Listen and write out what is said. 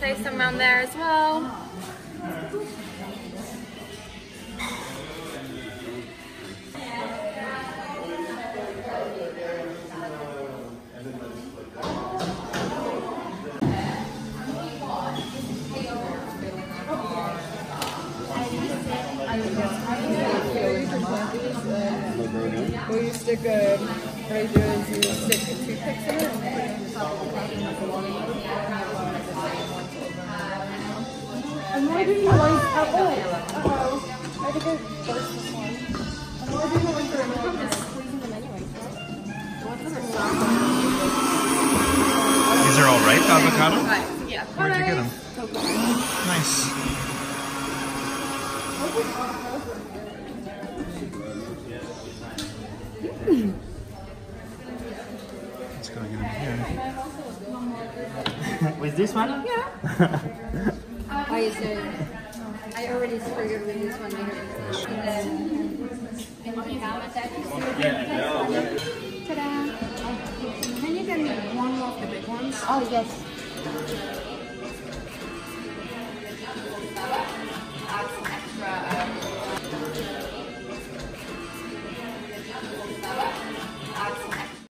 place them around there as well. Where you stick a, what I do is you stick toothpicks in it and put it in the top of the cup and like a water bottle. And why didn't you like, I think I burst this one. And why didn't you like the I'm just squeezing them anyway. These are all ripe avocado? Right, yeah. Where'd you get them? Nice. What's going on here? With this one? Yeah. I already triggered with this one. Ta-da! Can you get me one of the big ones? Oh, yes.